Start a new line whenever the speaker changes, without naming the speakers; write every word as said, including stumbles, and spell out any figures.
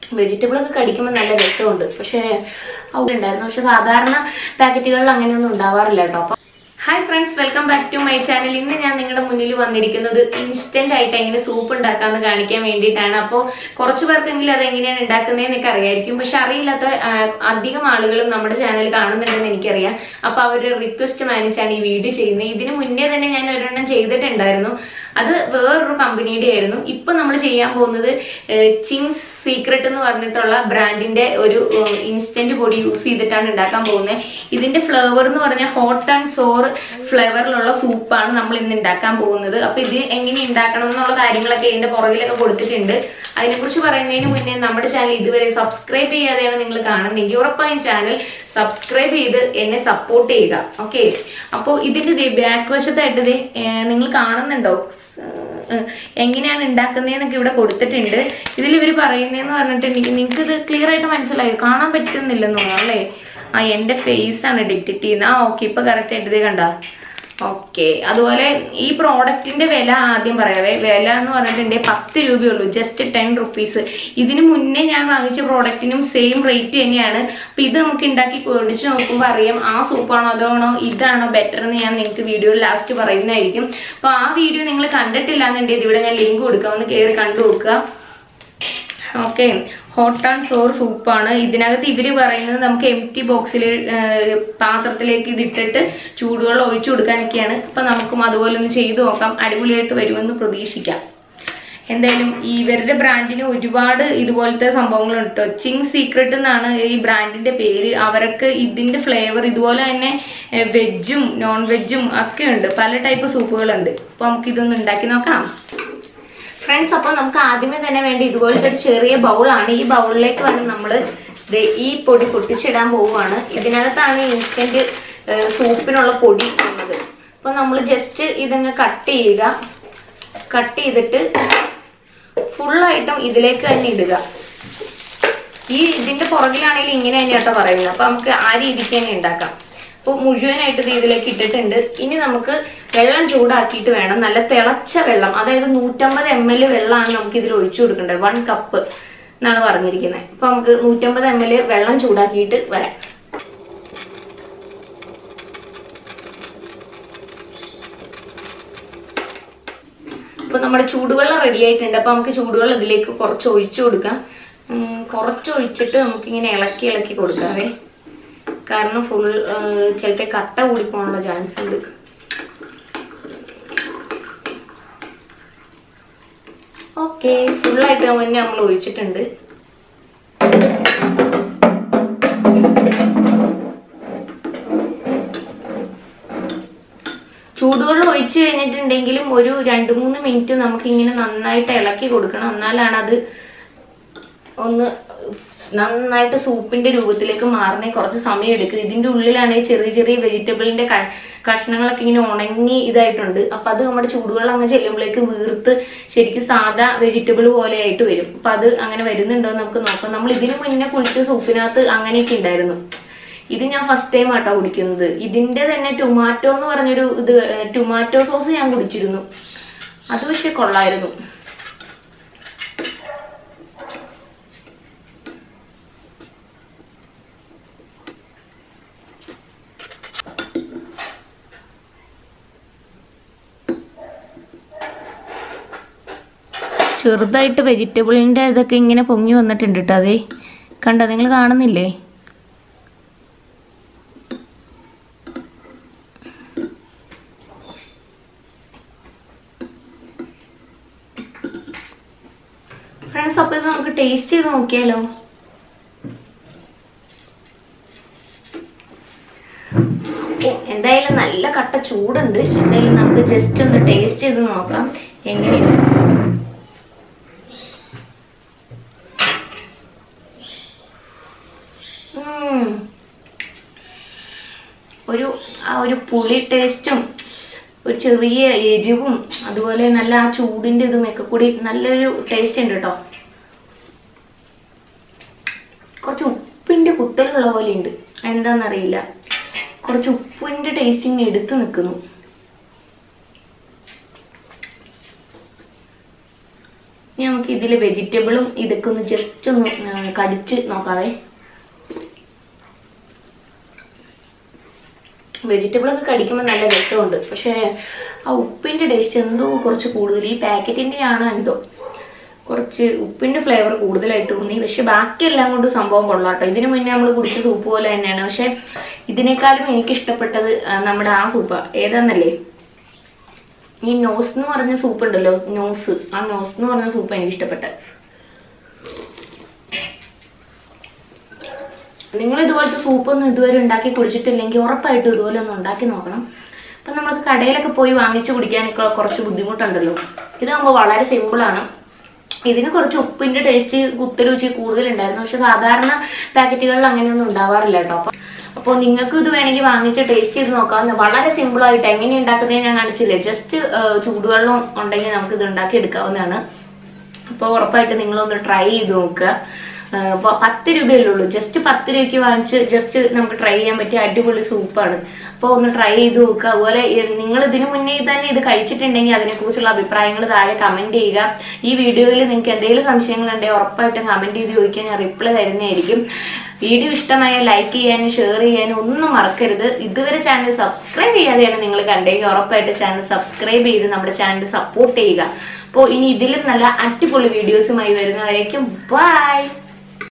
Vegetable ഒക്കെ കടിക്കുമ്പോൾ നല്ല രസമുണ്ട്. പക്ഷേ അവിടെ ഉണ്ടായിരുന്നു. പക്ഷെ സാധാരണ പാക്കറ്റുകളിൽ അങ്ങനെയൊന്നും ഉണ്ടാവാറില്ല കേട്ടോ. അപ്പം hi friends, welcome back to my channel. ഇന്ന് ഞാൻ നിങ്ങളുടെ മുന്നിൽ വന്നിരിക്കുന്നത് ഇൻസ്റ്റന്റ് ആയിട്ട് എങ്ങനെ സൂപ്പ് ഉണ്ടാക്കാമെന്ന് കാണിക്കാൻ വേണ്ടിയിട്ടാണ്. അപ്പോൾ കുറച്ച് പേർക്കെങ്കിലും അത് എങ്ങനെയാണ് ഉണ്ടാക്കുന്നതെന്നൊക്കെ അറിയായിരിക്കും. പക്ഷെ അറിയില്ലാത്ത അധികം ആളുകളും നമ്മുടെ ചാനൽ കാണുന്നുണ്ടെന്ന് എനിക്കറിയാം. അപ്പോൾ അവരുടെ റിക്വസ്റ്റ് മാനിച്ചാണ് ഈ വീഡിയോ ചെയ്യുന്നത്. ഇതിന് മുന്നേ തന്നെ ഞാൻ ഒരെണ്ണം ചെയ്തിട്ടുണ്ടായിരുന്നു. അത് വേറൊരു കമ്പനിയുടെ ആയിരുന്നു. ഇപ്പൊ നമ്മൾ ചെയ്യാൻ പോകുന്നത് ചിങ് സീക്രട്ട് എന്ന് പറഞ്ഞിട്ടുള്ള ബ്രാൻഡിന്റെ ഒരു ഇൻസ്റ്റന്റ് പൊടി യൂസ് ചെയ്തിട്ടാണ് ഉണ്ടാക്കാൻ പോകുന്നത്. ഇതിന്റെ ഫ്ലേവർ എന്ന് പറഞ്ഞാൽ ഹോട്ട് ആൻഡ് സോർ ഫ്ലേവറിലുള്ള സൂപ്പാണ് നമ്മൾ ഇന്ന് ഉണ്ടാക്കാൻ പോകുന്നത്. അപ്പൊ ഇത് എങ്ങനെ ഉണ്ടാക്കണം എന്നുള്ള കാര്യങ്ങളൊക്കെ ഇതിന്റെ പുറകിലൊക്കെ കൊടുത്തിട്ടുണ്ട്. അതിനെക്കുറിച്ച് പറയുന്നതിന് മുന്നേ നമ്മുടെ ചാനൽ ഇതുവരെ സബ്സ്ക്രൈബ് ചെയ്യാതെയാണ് നിങ്ങൾ കാണുന്നതെങ്കിൽ ഉറപ്പായും ചാനൽ സബ്സ്ക്രൈബ് ചെയ്ത് എന്നെ സപ്പോർട്ട് ചെയ്യുക. ഓക്കെ, അപ്പോൾ ഇതിന്റെ ബാക്ക് വശത്തായിട്ട് ഇത് നിങ്ങൾ കാണുന്നുണ്ടോ എങ്ങനെയാണ് ഉണ്ടാക്കുന്നതെന്നൊക്കെ ഇവിടെ കൊടുത്തിട്ടുണ്ട്. ഇതിൽ ഇവർ പറയുന്നതെന്ന് പറഞ്ഞിട്ടുണ്ടെങ്കിൽ നിങ്ങൾക്ക് ഇത് ക്ലിയർ ആയിട്ട് മനസ്സിലായോ? കാണാൻ പറ്റുന്നില്ലെന്ന് തോന്നുന്നു അല്ലേ? ആ എൻ്റെ ഫേസ് ആണ് ഡിറ്റക്ട് ചെയ്യുന്നത്. ആ ഓക്കെ, ഇപ്പൊ കറക്റ്റ് ആയിട്ട് ഇത് കണ്ട. ഓക്കെ, അതുപോലെ ഈ പ്രോഡക്റ്റിന്റെ വില ആദ്യം പറയാവേ. വില എന്ന് പറഞ്ഞിട്ടുണ്ടെങ്കിൽ പത്ത് രൂപയുള്ളൂ, ജസ്റ്റ് ടെൻ റുപ്പീസ്. ഇതിന് മുന്നേ ഞാൻ വാങ്ങിച്ച പ്രോഡക്റ്റിനും സെയിം റേറ്റ് തന്നെയാണ്. അപ്പൊ ഇത് നമുക്ക് ഉണ്ടാക്കി പൊടിച്ച് നോക്കുമ്പോൾ അറിയാം ആ സൂപ്പാണോ അതാണോ ഇതാണോ ബെറ്റർ എന്ന് ഞാൻ നിങ്ങൾക്ക് വീഡിയോയിൽ ലാസ്റ്റ് പറയുന്നതായിരിക്കും. അപ്പൊ ആ വീഡിയോ നിങ്ങൾ കണ്ടിട്ടില്ല എന്നുണ്ടെങ്കിൽ ഇവിടെ ഞാൻ ലിങ്ക് കൊടുക്കാം, ഒന്ന് കയറി കണ്ടു നോക്കുക. ഓക്കെ, ഹോട്ട് ആൻഡ് സോർ സൂപ്പാണ്. ഇതിനകത്ത് ഇവര് പറയുന്നത് നമുക്ക് എം ടി ബോക്സിൽ പാത്രത്തിലേക്ക് ഇതിട്ടിട്ട് ചൂടുവെള്ളം ഒഴിച്ചു കൊടുക്കാനൊക്കെയാണ്. അപ്പൊ നമുക്കും അതുപോലെ ഒന്ന് ചെയ്തു നോക്കാം. അടിപൊളിയായിട്ട് വരുമെന്ന് പ്രതീക്ഷിക്കാം. എന്തായാലും ഇവരുടെ ബ്രാൻഡിന് ഒരുപാട് ഇതുപോലത്തെ സംഭവങ്ങളുണ്ട് കേട്ടോ. ചിങ് സീക്രട്ട് എന്നാണ് ഈ ബ്രാൻഡിന്റെ പേര്. അവർക്ക് ഇതിന്റെ ഫ്ലേവർ ഇതുപോലെ തന്നെ വെജും നോൺ വെജും ഒക്കെ ഉണ്ട്. പല ടൈപ്പ് സൂപ്പുകളുണ്ട്. അപ്പൊ നമുക്ക് ഇതൊന്ന് ഉണ്ടാക്കി നോക്കാം ഫ്രണ്ട്സ്. അപ്പോൾ നമുക്ക് ആദ്യമേ തന്നെ വേണ്ട ഇതുപോലത്തെ ഒരു ചെറിയ ബൗളാണ്. ഈ ബൗളിലേക്ക് വേണം നമ്മൾ ഈ പൊടി പൊട്ടിച്ചിടാൻ പോവുകയാണ്. ഇതിനകത്താണ് ഇൻസ്റ്റന്റ് സൂപ്പിനുള്ള പൊടി ഉള്ളത്. അപ്പോൾ നമ്മൾ ജസ്റ്റ് ഇതങ്ങ് കട്ട് ചെയ്യുക. കട്ട് ചെയ്തിട്ട് ഫുള്ളായിട്ടും ഇതിലേക്ക് തന്നെ ഇടുക. ഈ ഇതിന്റെ പുറകിലാണെങ്കിൽ ഇങ്ങനെ തന്നെ കേട്ടോ പറയുന്നത്. അപ്പൊ നമുക്ക് ആ രീതിക്ക് തന്നെ ഉണ്ടാക്കാം. അപ്പോൾ മുഴുവനായിട്ട് ഇത് ഇതിലേക്ക് ഇട്ടിട്ടുണ്ട്. ഇനി നമുക്ക് വെള്ളം ചൂടാക്കിയിട്ട് വേണം, നല്ല തിളച്ച വെള്ളം, അതായത് നൂറ്റമ്പത് എം എൽ വെള്ളമാണ് നമുക്ക് ഇതിൽ ഒഴിച്ചു കൊടുക്കേണ്ടത്. വൺ കപ്പ് എന്നാണ് പറഞ്ഞിരിക്കുന്നത്. അപ്പൊ നമുക്ക് നൂറ്റമ്പത് എം എൽ വെള്ളം ചൂടാക്കിയിട്ട് വരാം. അപ്പൊ നമ്മുടെ ചൂടുവെള്ളം റെഡി ആയിട്ടുണ്ട്. അപ്പൊ നമുക്ക് ചൂടുവെള്ളം ഇതിലേക്ക് കുറച്ച് ഒഴിച്ചു കൊടുക്കാം. കുറച്ച് ഒഴിച്ചിട്ട് നമുക്കിങ്ങനെ ഇളക്കി ഇളക്കി കൊടുക്കാവേ. കാരണം ഫുൾ ചിലപ്പോൾ കട്ട കൂടിപ്പോകാനുള്ള ചാൻസ് ഉണ്ട്. ഓക്കെ, ഫുള്ളായിട്ട് മുന്നേ നമ്മൾ ഒഴിച്ചിട്ടുണ്ട്. ചൂടുവെള്ളം ഒഴിച്ചു കഴിഞ്ഞിട്ടുണ്ടെങ്കിലും ഒരു രണ്ട് മൂന്ന് മിനിറ്റ് നമുക്ക് ഇങ്ങനെ നന്നായിട്ട് ഇളക്കി കൊടുക്കണം. എന്നാലാണ് അത് ഒന്ന് നന്നായിട്ട് സൂപ്പിന്റെ രൂപത്തിലേക്ക് മാറണേ കുറച്ച് സമയം എടുക്കും. ഇതിന്റെ ഉള്ളിലാണെങ്കിൽ ചെറിയ ചെറിയ വെജിറ്റബിളിന്റെ കഷ്ണങ്ങളൊക്കെ ഇങ്ങനെ ഉണങ്ങി ഇതായിട്ടുണ്ട്. അപ്പൊ അത് നമ്മുടെ ചൂടുവെള്ളം അങ്ങ് ചെല്ലുമ്പോഴേക്ക് വീർത്ത് ശരിക്കും സാധാ വെജിറ്റബിൾ പോലെ ആയിട്ട് വരും. അപ്പൊ അത് അങ്ങനെ വരുന്നുണ്ടോ എന്ന് നമുക്ക് നോക്കാം. നമ്മൾ ഇതിന് മുന്നേ കുളിച്ച സൂപ്പിനകത്ത് അങ്ങനെയൊക്കെ ഉണ്ടായിരുന്നു. ഇത് ഞാൻ ഫസ്റ്റ് ടൈം ആട്ടോ കുടിക്കുന്നത്. ഇതിന്റെ തന്നെ ടൊമാറ്റോ എന്ന് പറഞ്ഞൊരു ഇത് ടൊമാറ്റോ സോസ് ഞാൻ കുടിച്ചിരുന്നു. അത് പക്ഷെ കൊള്ളായിരുന്നു. ചെറുതായിട്ട് വെജിറ്റബിളിൻ്റെ ഇതൊക്കെ ഇങ്ങനെ പൊങ്ങി വന്നിട്ടുണ്ട് കേട്ടോ. അതേ കണ്ടോ, നിങ്ങൾ കാണുന്നില്ലേ? ഫ്രണ്ട്സ്, അപ്പോൾ ഇത് നമുക്ക് ടേസ്റ്റ് ചെയ്ത് നോക്കിയാലോ? എന്തായാലും നല്ല കട്ട ചൂടുണ്ട്. എന്തായാലും നമുക്ക് ജസ്റ്റ് ഒന്ന് ടേസ്റ്റ് ചെയ്ത് നോക്കാം എങ്ങനെയുണ്ട്. ഒരു ആ ഒരു പുളി ടേസ്റ്റും ഒരു ചെറിയ എരിവും അതുപോലെ നല്ല ആ ചൂടിന്റെ ഇതും ഒക്കെ കൂടി നല്ലൊരു ടേസ്റ്റ് ഉണ്ട് കേട്ടോ. കുറച്ച് ഉപ്പിന്റെ കുത്തലുള്ള പോലെ ഉണ്ട്, എന്താന്നറിയില്ല. കുറച്ച് ഉപ്പിന്റെ ടേസ്റ്റിങ് എടുത്ത് നിൽക്കുന്നു. ഇനി നമുക്ക് നമുക്ക് ഇതിൽ വെജിറ്റബിളും ഇതൊക്കെ ഒന്ന് ജസ്റ്റ് ഒന്ന് കടിച്ച് നോക്കാവേ. വെജിറ്റബിൾ ഒക്കെ കടിക്കുമ്പോൾ നല്ല രസമുണ്ട്. പക്ഷേ ആ ഉപ്പിന്റെ ടേസ്റ്റ് എന്തോ കുറച്ച് കൂടുതൽ. ഈ പാക്കറ്റിന്റെ ആണ് എന്തോ കുറച്ച് ഉപ്പിന്റെ ഫ്ലേവർ കൂടുതലായിട്ട് തോന്നി. പക്ഷെ ബാക്കിയെല്ലാം കൊണ്ട് സംഭവം കൊള്ളാട്ടോ. ഇതിനു മുന്നേ നമ്മൾ കുടിച്ച സൂപ്പ് പോലെ തന്നെയാണ്. പക്ഷെ ഇതിനേക്കാളും എനിക്ക് ഇഷ്ടപ്പെട്ടത് നമ്മുടെ ആ സൂപ്പാ. ഏതാന്നല്ലേ, ഈ നോസ് എന്ന് പറഞ്ഞ സൂപ്പ് ഉണ്ടല്ലോ, നോസ്, ആ നോസ് എന്ന് പറഞ്ഞ സൂപ്പ് എനിക്ക് ഇഷ്ടപ്പെട്ടത്. നിങ്ങൾ ഇതുപോലത്തെ സൂപ്പൊന്നും ഇതുവരെ ഉണ്ടാക്കി കുടിച്ചിട്ടില്ലെങ്കിൽ ഉറപ്പായിട്ടും ഇതുപോലെ ഒന്ന് ഉണ്ടാക്കി നോക്കണം. അപ്പം നമ്മൾക്ക് കടയിലൊക്കെ പോയി വാങ്ങിച്ച് കുടിക്കാനൊക്കെ കുറച്ച് ബുദ്ധിമുട്ടുണ്ടല്ലോ. ഇതാകുമ്പോൾ വളരെ സിമ്പിളാണ്. ഇതിന് കുറച്ച് ഉപ്പിന്റെ ടേസ്റ്റ് കുത്തരുചി കൂടുതലുണ്ടായിരുന്നു. പക്ഷെ സാധാരണ പാക്കറ്റുകളിൽ അങ്ങനെയൊന്നും ഉണ്ടാവാറില്ല കേട്ടോ. അപ്പം അപ്പോൾ നിങ്ങൾക്ക് ഇത് വേണമെങ്കിൽ വാങ്ങിച്ച് ടേസ്റ്റ് ചെയ്ത് നോക്കാവുന്ന വളരെ സിമ്പിളായിട്ട് എങ്ങനെ ഉണ്ടാക്കുന്നത് ഞാൻ കാണിച്ചില്ലേ. ജസ്റ്റ് ചൂടുവെള്ളം ഉണ്ടെങ്കിൽ നമുക്ക് ഇത് ഉണ്ടാക്കി എടുക്കാവുന്നതാണ്. അപ്പോൾ ഉറപ്പായിട്ട് നിങ്ങളൊന്ന് ട്രൈ ചെയ്ത് നോക്കുക. പത്ത് രൂപയല്ലേ ഉള്ളൂ. ജസ്റ്റ് പത്ത് രൂപയ്ക്ക് വാങ്ങിച്ച് ജസ്റ്റ് നമുക്ക് ട്രൈ ചെയ്യാൻ പറ്റിയ അടിപൊളി സൂപ്പാണ്. അപ്പോൾ ഒന്ന് ട്രൈ ചെയ്ത് നോക്കുക. അതുപോലെ നിങ്ങൾ ഇതിനു മുന്നേ തന്നെ ഇത് കഴിച്ചിട്ടുണ്ടെങ്കിൽ അതിനെക്കുറിച്ചുള്ള അഭിപ്രായങ്ങൾ താഴെ കമന്റ് ചെയ്യുക. ഈ വീഡിയോയിൽ നിങ്ങൾക്ക് എന്തെങ്കിലും സംശയങ്ങളുണ്ടെങ്കിൽ ഉറപ്പായിട്ടും കമന്റ് ചെയ്ത് ചോദിക്കാൻ ഞാൻ റിപ്ലൈ തരുന്നതായിരിക്കും. വീഡിയോ ഇഷ്ടമായ ലൈക്ക് ചെയ്യാനും ഷെയർ ചെയ്യാനും ഒന്നും മറക്കരുത്. ഇതുവരെ ചാനൽ സബ്സ്ക്രൈബ് ചെയ്യാതെയാണ് നിങ്ങൾ കണ്ടെങ്കിൽ ഉറപ്പായിട്ട് ചാനൽ സബ്സ്ക്രൈബ് ചെയ്ത് നമ്മുടെ ചാനൽ സപ്പോർട്ട് ചെയ്യുക. അപ്പോൾ ഇനി ഇതിലും നല്ല അടിപൊളി വീഡിയോസുമായി വരുന്നവരേക്കും ബൈ.